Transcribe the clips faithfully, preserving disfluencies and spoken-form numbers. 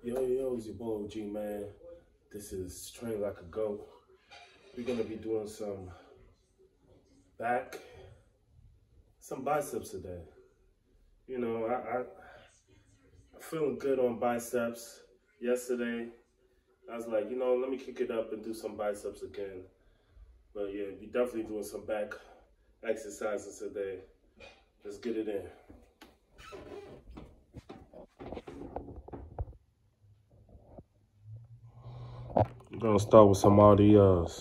Yo, yo, it's your boy O G, man. This is Train Like a Goat. We're gonna be doing some back, some biceps today. You know, I, I, I'm feeling good on biceps. Yesterday, I was like, you know, let me kick it up and do some biceps again. But yeah, we definitely doing some back exercises today. Let's get it in. I'm gonna start with some R D Ls.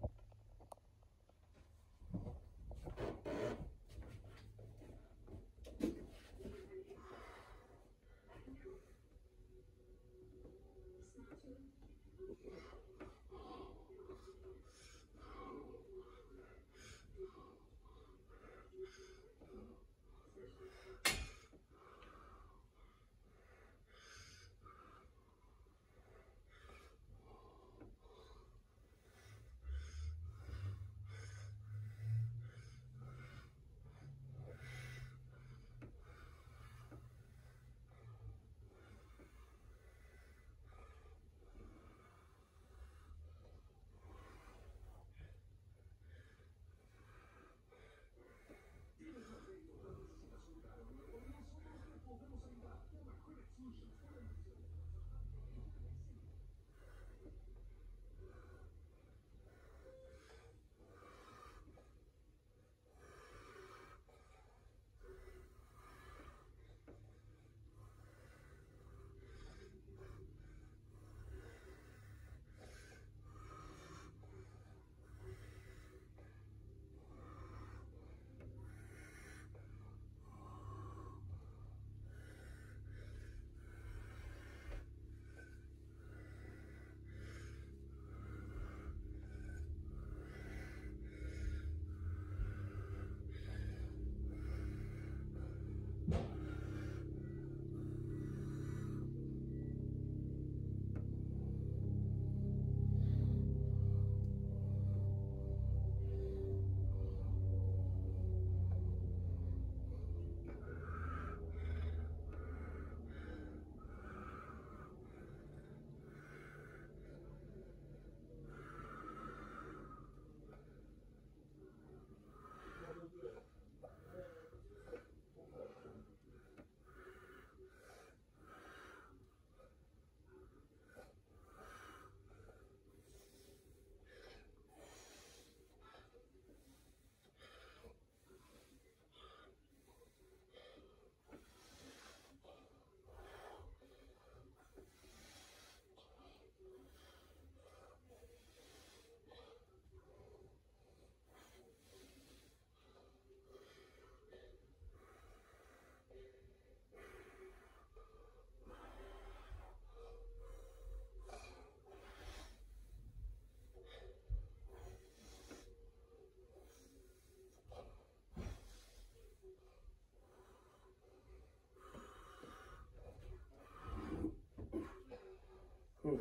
Whew.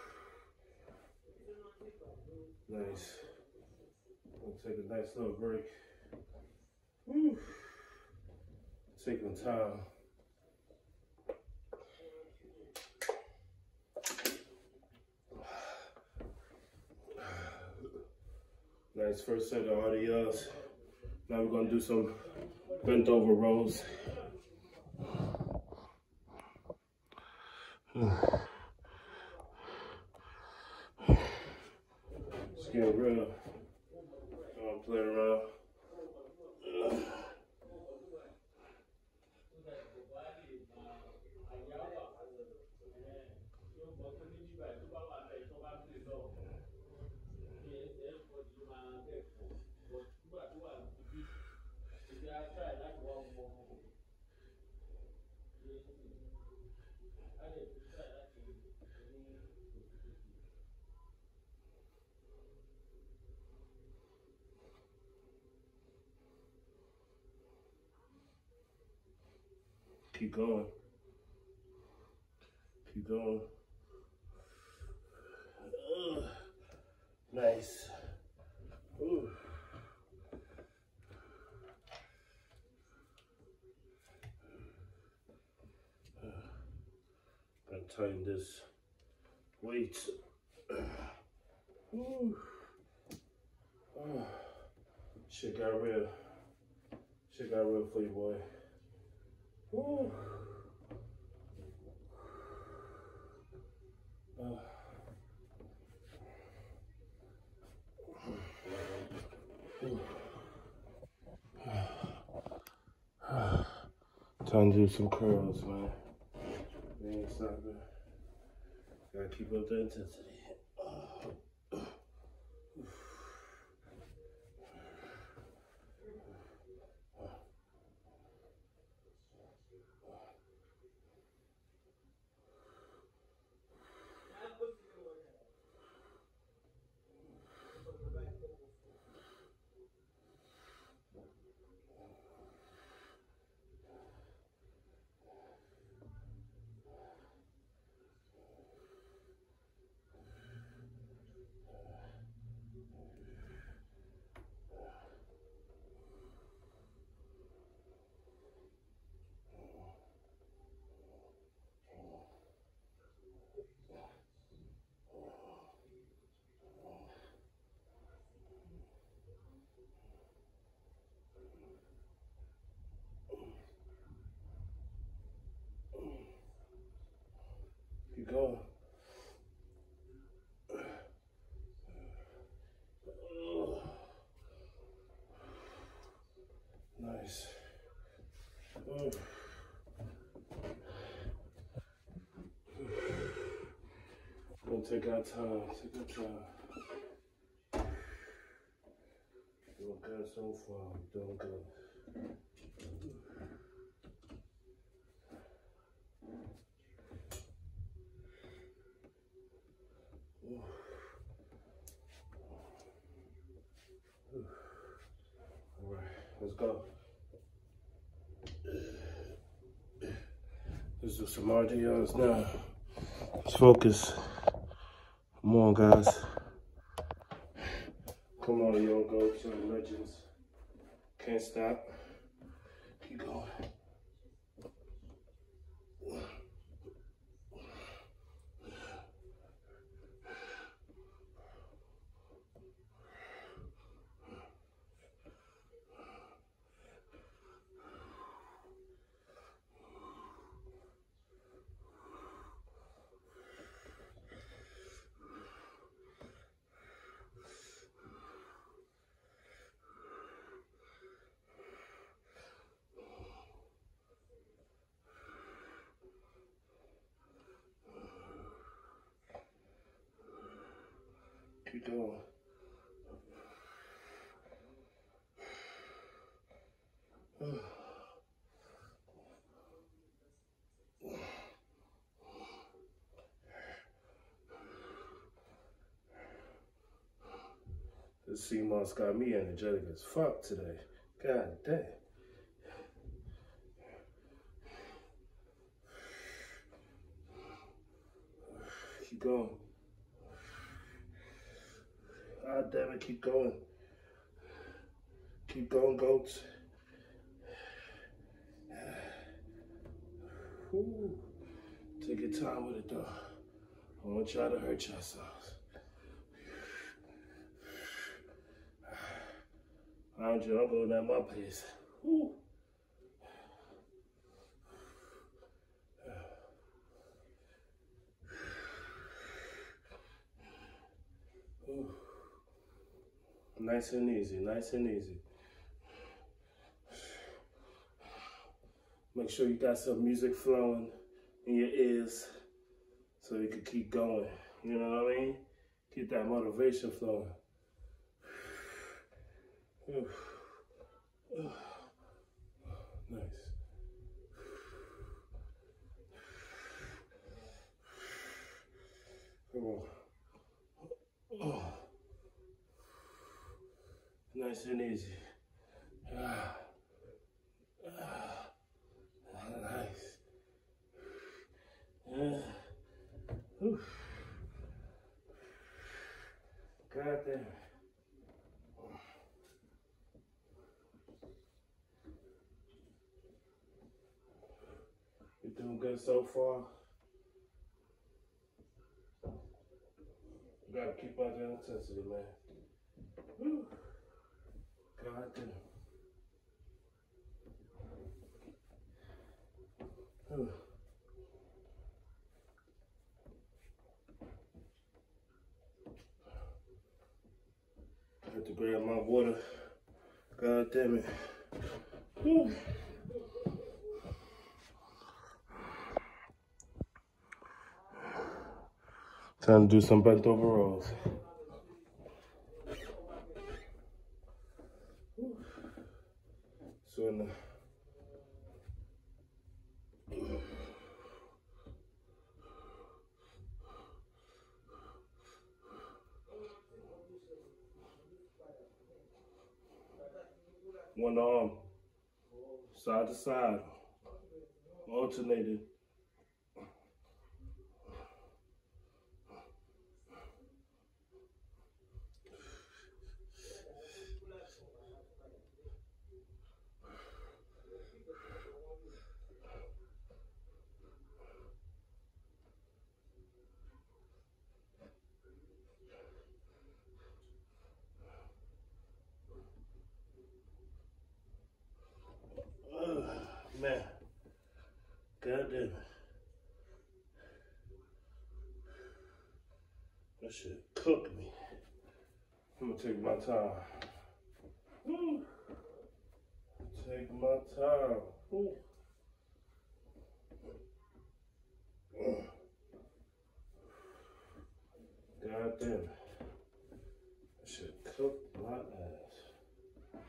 Nice. We'll take a nice little break. Whew. Taking time. Nice first set of R D Ls. Now we're gonna do some bent over rows. Just getting real. I'm playing around. Keep going. Keep going. Ugh. Nice. Ooh. tighten this weight. Woo. Oh, shit got real. Shit got real for you, boy. Woo. Uh. Time to do some curls, man. We ain't stopping. Gotta keep up the intensity. Keep going. Nice. Oh. We'll take our time, take our time. Doing good so far, doing good. All right, let's go. Let's do some R D Ls now. Let's focus. Come on, guys. Come on, young goats, young legends. Can't stop. Keep going. Keep going. This sea moss got me energetic as fuck today. God damn. Keep going. God damn it, keep going. Keep going, goats. Whew. Take your time with it though. I want y'all to hurt yourselves. Mind you, I'm going at my pace. Whew. Nice and easy, nice and easy. Make sure you got some music flowing in your ears so you can keep going. You know what I mean? Keep that motivation flowing. Nice. Come on. Oh. Nice and easy. Ah. Ah. Nice. Yeah. Whew. God damn. You're doing good so far. about that intensity, man. Whew. God damn. Whew. I have to grab my water. God damn it. Whew. Time to do some bent over rows. Whew. So in the one arm, side to side, alternated. Oh, man, God damn it. That shit cooked me. I'm gonna take my time. Woo. Take my time. Woo. God damn it. That shit cooked my ass.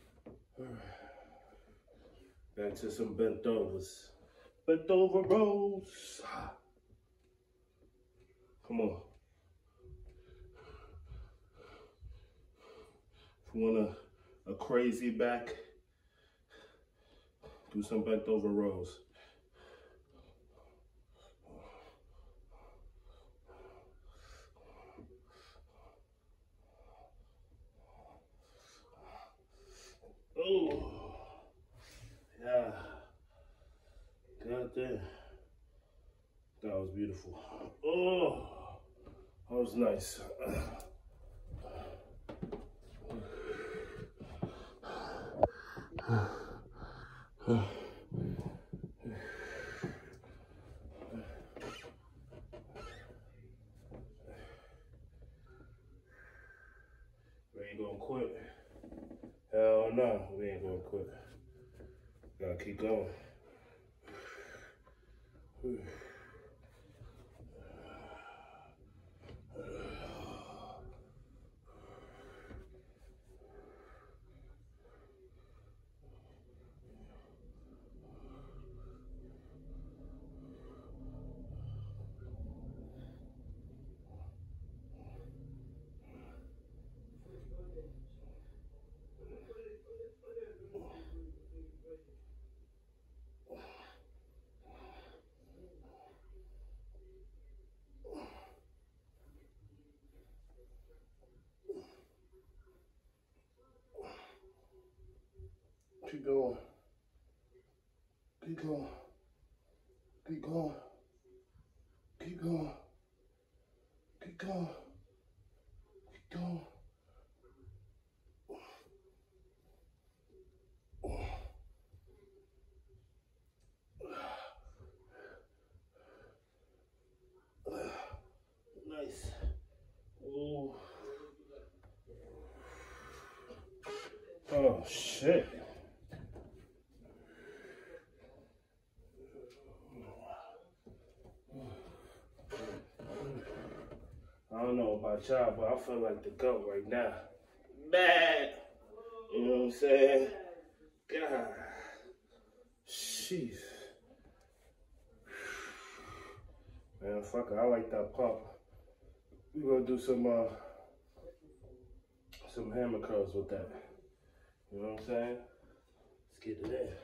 Back to some bent overs. Bent over rows. Come on. If you want a, a crazy back, do some bent over rows. Oh, yeah. God damn. That was beautiful. Oh, that was nice. We ain't gonna quit. Hell no, we ain't gonna quit. Gotta keep going. Keep going. Keep going. Keep going. Keep going. Keep going. Keep going. Nice. Oh. Oh shit. I don't know about y'all, but I feel like the GOAT right now. Bad. You know what I'm saying? God. Jeez. Man, fuck it. I like that pump. We're gonna do some uh some hammer curls with that. You know what I'm saying? Let's get it in.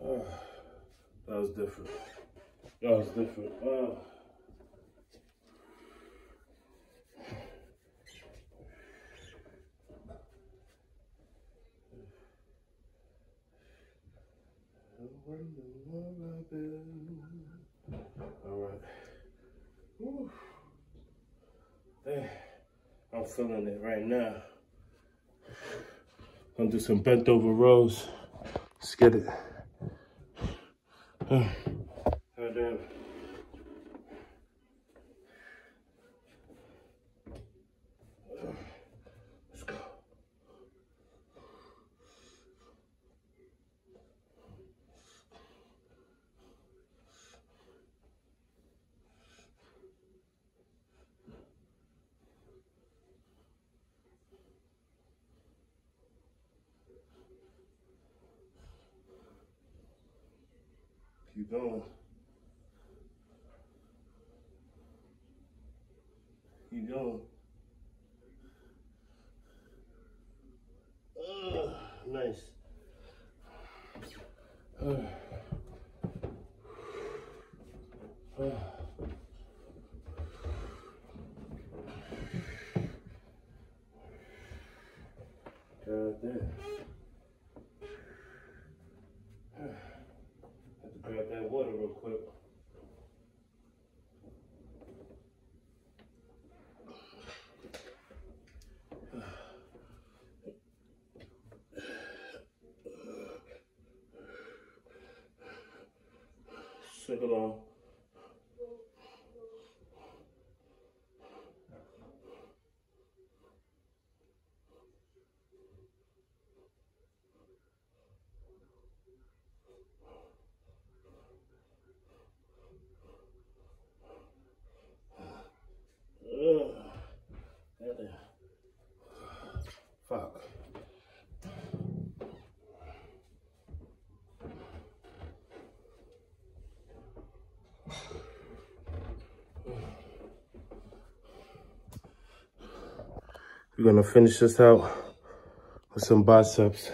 Oh, that was different. That was different. Oh. All right. Whew. Damn. I'm feeling it right now. I'm gonna do some bent over rows. Let's get it. Oh, damn. Let's go. Keep going. Keep going. Oh, nice. Oh. Oh. God damn. Grab that water real quick. Sing along. Fuck. We're gonna finish this out with some biceps.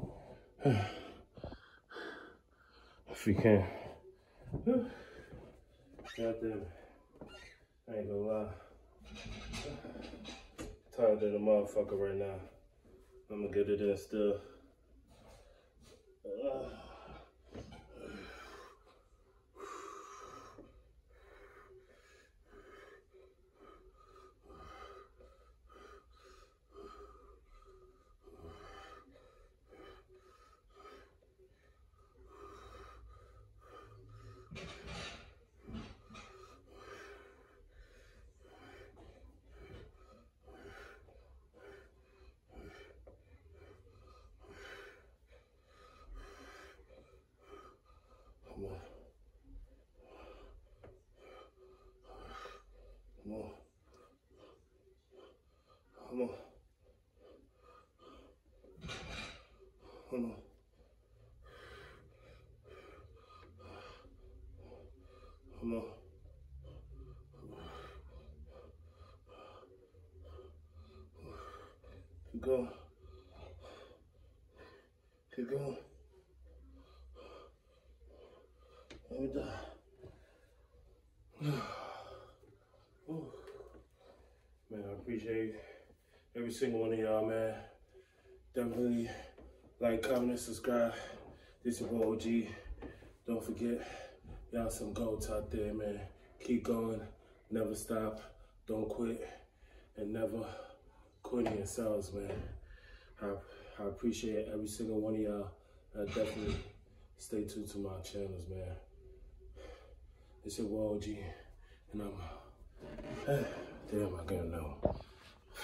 If we can. God damn. I ain't gonna lie. Tired of the motherfucker right now. I'm gonna get it in still. Uh. Come on. Come on. Come on. Come on. Come on. Keep going. Keep going. Let me die. Man, I appreciate every single one of y'all, man. Definitely like, comment, and subscribe. This is your boy O G. Don't forget, y'all some goats out there, man. Keep going, never stop, don't quit, and never quit in yourselves, man. I, I appreciate every single one of y'all. I definitely stay tuned to my channels, man. It's your boy O G, and I'm, damn, I gotta know.